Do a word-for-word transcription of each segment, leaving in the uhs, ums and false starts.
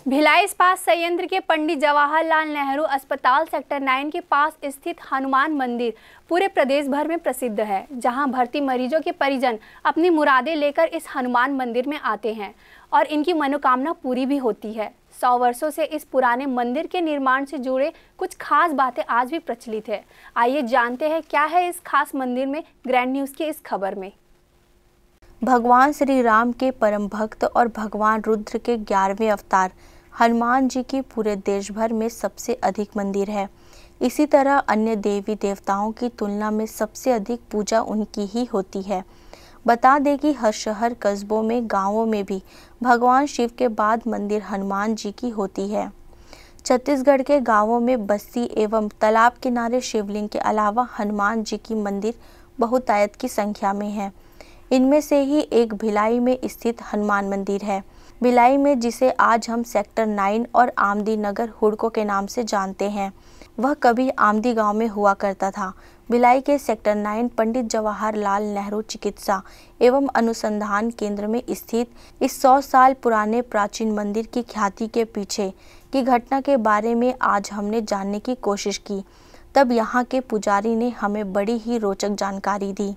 भिलाई इस्पात संयंत्र के पंडित जवाहरलाल नेहरू अस्पताल सेक्टर नौ के पास स्थित हनुमान मंदिर पूरे प्रदेश भर में प्रसिद्ध है, जहां भर्ती मरीजों के परिजन अपनी मुरादें लेकर इस हनुमान मंदिर में आते हैं और इनकी मनोकामना पूरी भी होती है। सौ वर्षों से इस पुराने मंदिर के निर्माण से जुड़े कुछ खास बातें आज भी प्रचलित है। आइए जानते हैं क्या है इस खास मंदिर में। ग्रैंड न्यूज़ की इस खबर में भगवान श्री राम के परम भक्त और भगवान रुद्र के ग्यारहवें अवतार हनुमान जी की पूरे देश भर में सबसे अधिक मंदिर है। इसी तरह अन्य देवी देवताओं की तुलना में सबसे अधिक पूजा उनकी ही होती है। बता दें कि हर शहर, कस्बों में, गांवों में भी भगवान शिव के बाद मंदिर हनुमान जी की होती है। छत्तीसगढ़ के गांवों में बस्ती एवं तालाब किनारे शिवलिंग के अलावा हनुमान जी की मंदिर बहुतायत की संख्या में है। इनमें से ही एक भिलाई में स्थित हनुमान मंदिर है। भिलाई में, जिसे आज हम सेक्टर नौ और आमदी नगर हुड़को के नाम से जानते हैं, वह कभी आमदी गांव में हुआ करता था। भिलाई के सेक्टर नौ पंडित जवाहरलाल नेहरू चिकित्सा एवं अनुसंधान केंद्र में स्थित इस सौ साल पुराने प्राचीन मंदिर की ख्याति के पीछे की घटना के बारे में आज हमने जानने की कोशिश की। तब यहाँ के पुजारी ने हमें बड़ी ही रोचक जानकारी दी।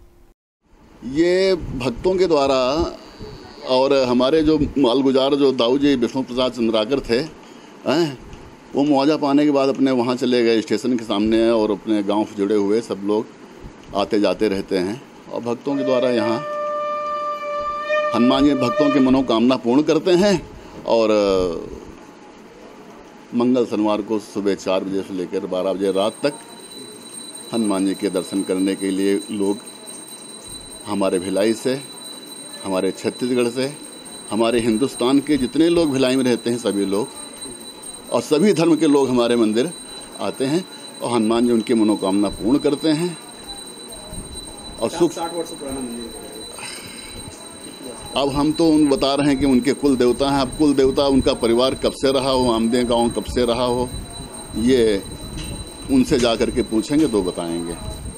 ये भक्तों के द्वारा और हमारे जो मालगुजार जो दाऊ जी विष्णु प्रसाद चंद्राकर थे, हैं, वो मुआवजा पाने के बाद अपने वहाँ चले गए स्टेशन के सामने, और अपने गांव से जुड़े हुए सब लोग आते जाते रहते हैं और भक्तों के द्वारा यहाँ हनुमान जी भक्तों की मनोकामना पूर्ण करते हैं। और मंगल शनिवार को सुबह चार बजे से लेकर बारह बजे रात तक हनुमान जी के दर्शन करने के लिए लोग हमारे भिलाई से, हमारे छत्तीसगढ़ से, हमारे हिंदुस्तान के जितने लोग भिलाई में रहते हैं सभी लोग और सभी धर्म के लोग हमारे मंदिर आते हैं और हनुमान जी उनकी मनोकामना पूर्ण करते हैं। और सुख साठ वर्ष पुराना मंदिर। अब हम तो उन बता रहे हैं कि उनके कुल देवता हैं। अब कुल देवता उनका परिवार कब से रहा हो, आमदे गाँव कब से रहा हो, ये उनसे जा कर के पूछेंगे तो बताएंगे।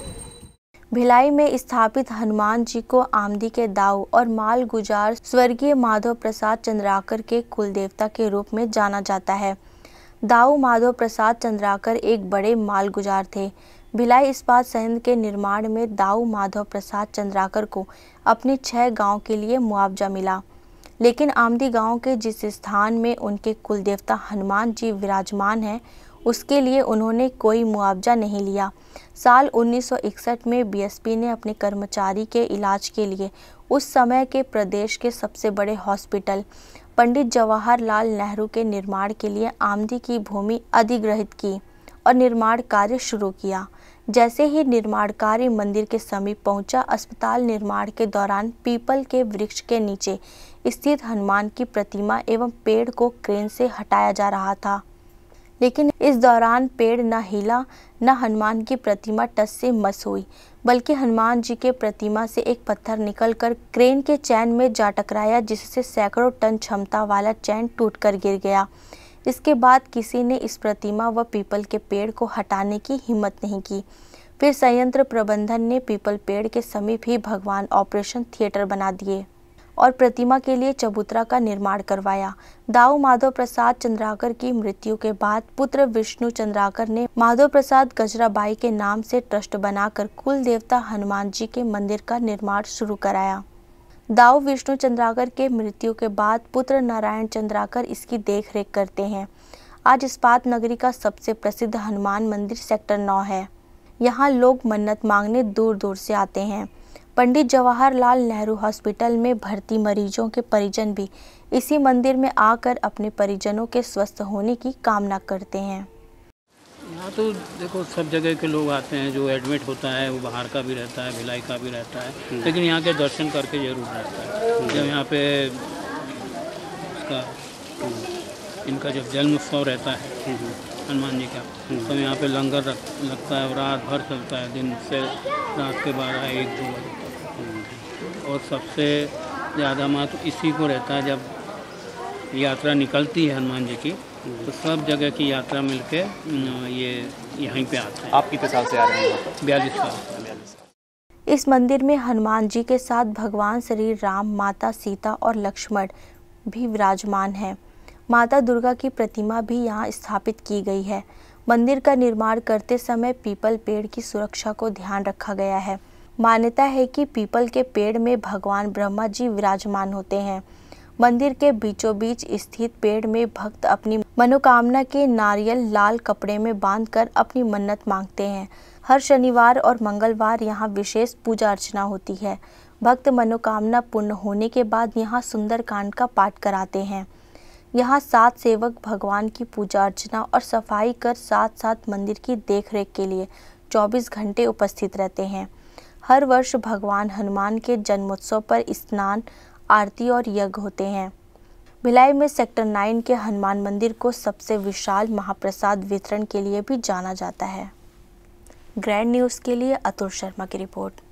भिलाई में स्थापित हनुमान जी को आमदी के दाऊ और माल गुजार स्वर्गीय माधव प्रसाद चंद्राकर के कुल देवता के रूप में जाना जाता है। दाऊ माधव प्रसाद चंद्राकर एक बड़े माल गुजार थे। भिलाई इस्पात संयंत्र के निर्माण में दाऊ माधव प्रसाद चंद्राकर को अपने छह गांव के लिए मुआवजा मिला, लेकिन आमदी गांव के जिस स्थान में उनके कुल देवता हनुमान जी विराजमान हैं, उसके लिए उन्होंने कोई मुआवजा नहीं लिया। साल उन्नीस सौ इकसठ में बीएसपी ने अपने कर्मचारी के इलाज के लिए उस समय के प्रदेश के सबसे बड़े हॉस्पिटल पंडित जवाहरलाल नेहरू के निर्माण के लिए आमदी की भूमि अधिग्रहित की और निर्माण कार्य शुरू किया। जैसे ही निर्माण कार्य मंदिर के समीप पहुंचा, अस्पताल निर्माण के दौरान पीपल के वृक्ष के नीचे स्थित हनुमान की प्रतिमा एवं पेड़ को क्रेन से हटाया जा रहा था, लेकिन इस दौरान पेड़ न हिला, न हनुमान की प्रतिमा टस से मस हुई, बल्कि हनुमान जी के प्रतिमा से एक पत्थर निकलकर क्रेन के चैन में जा टकराया, जिससे सैकड़ों टन क्षमता वाला चैन टूटकर गिर गया। इसके बाद किसी ने इस प्रतिमा व पीपल के पेड़ को हटाने की हिम्मत नहीं की। फिर संयंत्र प्रबंधन ने पीपल पेड़ के समीप ही भगवान ऑपरेशन थिएटर बना दिए और प्रतिमा के लिए चबूतरा का निर्माण करवाया। दाऊ माधव प्रसाद चंद्राकर की मृत्यु के बाद पुत्र विष्णु चंद्राकर ने माधव प्रसाद गजराबाई के नाम से ट्रस्ट बनाकर कुल देवता हनुमान जी के मंदिर का निर्माण शुरू कराया। दाऊ विष्णु चंद्राकर के मृत्यु के बाद पुत्र नारायण चंद्राकर इसकी देखरेख करते हैं। आज इस्पात नगरी का सबसे प्रसिद्ध हनुमान मंदिर सेक्टर नौ है। यहाँ लोग मन्नत मांगने दूर दूर से आते हैं। पंडित जवाहरलाल नेहरू हॉस्पिटल में भर्ती मरीजों के परिजन भी इसी मंदिर में आकर अपने परिजनों के स्वस्थ होने की कामना करते हैं। यहाँ तो देखो सब जगह के लोग आते हैं, जो एडमिट होता है वो बाहर का भी रहता है, भिलाई का भी रहता है, लेकिन यहाँ के दर्शन करके जरूर रहता है। जब यहाँ पे इसका इनका जब जन्म उत्सव रहता है हनुमान जी का, तो यहाँ पे लंगर लगता है और रात भर चलता है, दिन से रात के बारह एक दो बजे तक। और सबसे ज़्यादा महत्व इसी को रहता है, जब यात्रा निकलती है हनुमान जी की, तो सब जगह की यात्रा मिलके ये यहीं पे आते हैं। आप कितने साल से आ रहे हैं? बयालीस साल। इस मंदिर में हनुमान जी के साथ भगवान श्री राम, माता सीता और लक्ष्मण भी विराजमान हैं। माता दुर्गा की प्रतिमा भी यहाँ स्थापित की गई है। मंदिर का निर्माण करते समय पीपल पेड़ की सुरक्षा को ध्यान रखा गया है। मान्यता है कि पीपल के पेड़ में भगवान ब्रह्मा जी विराजमान होते हैं। मंदिर के बीचों बीच स्थित पेड़ में भक्त अपनी मनोकामना के नारियल लाल कपड़े में बांधकर अपनी मन्नत मांगते हैं। हर शनिवार और मंगलवार यहाँ विशेष पूजा अर्चना होती है। भक्त मनोकामना पूर्ण होने के बाद यहाँ सुंदरकांड का पाठ कराते हैं। यहाँ सात सेवक भगवान की पूजा अर्चना और सफाई कर साथ साथ मंदिर की देखरेख के लिए चौबीस घंटे उपस्थित रहते हैं। हर वर्ष भगवान हनुमान के जन्मोत्सव पर स्नान, आरती और यज्ञ होते हैं। भिलाई में सेक्टर नाइन के हनुमान मंदिर को सबसे विशाल महाप्रसाद वितरण के लिए भी जाना जाता है। ग्रैंड न्यूज़ के लिए अतुल शर्मा की रिपोर्ट।